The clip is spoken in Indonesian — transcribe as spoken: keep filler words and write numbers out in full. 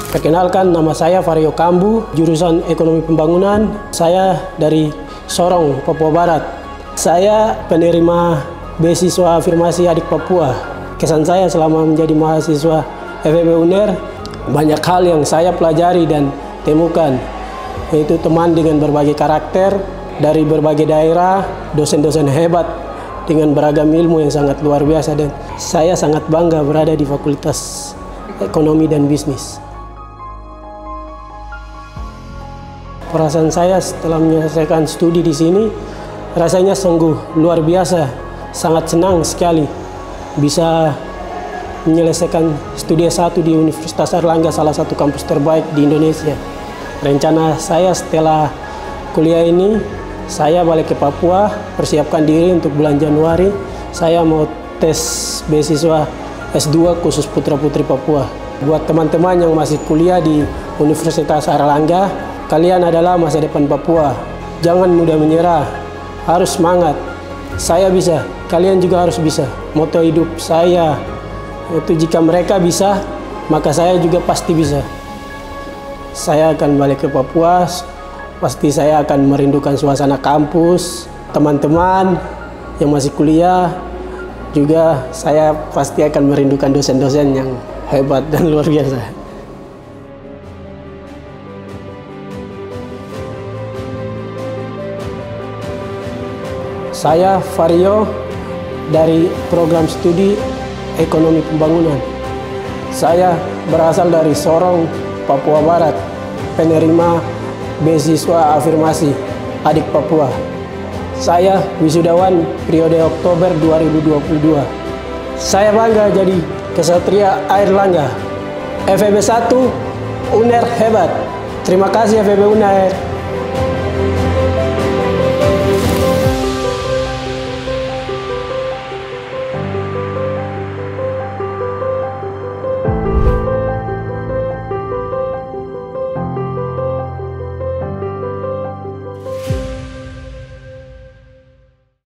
Perkenalkan, nama saya Vario Kambu, jurusan Ekonomi Pembangunan. Saya dari Sorong, Papua Barat. Saya penerima beasiswa afirmasi Adik Papua. Kesan saya selama menjadi mahasiswa F E B U N E R, banyak hal yang saya pelajari dan temukan, yaitu teman dengan berbagai karakter, dari berbagai daerah, dosen-dosen hebat, dengan beragam ilmu yang sangat luar biasa, dan saya sangat bangga berada di Fakultas Ekonomi dan Bisnis. Perasaan saya setelah menyelesaikan studi di sini, rasanya sungguh luar biasa, sangat senang sekali bisa menyelesaikan studi S satu di Universitas Airlangga, salah satu kampus terbaik di Indonesia. Rencana saya setelah kuliah ini, saya balik ke Papua, persiapkan diri untuk bulan Januari, saya mau tes beasiswa S dua khusus putra-putri Papua. Buat teman-teman yang masih kuliah di Universitas Airlangga, kalian adalah masa depan Papua. Jangan mudah menyerah, harus semangat. Saya bisa, kalian juga harus bisa. Moto hidup saya itu, jika mereka bisa, maka saya juga pasti bisa. Saya akan balik ke Papua, pasti saya akan merindukan suasana kampus, teman-teman yang masih kuliah, juga saya pasti akan merindukan dosen-dosen yang hebat dan luar biasa. Saya Vario dari program studi Ekonomi Pembangunan. Saya berasal dari Sorong, Papua Barat, penerima beasiswa afirmasi Adik Papua. Saya wisudawan periode Oktober dua ribu dua puluh dua. Saya bangga jadi kesatria Airlangga. F E B satu U N E R hebat. Terima kasih F E B U N E R.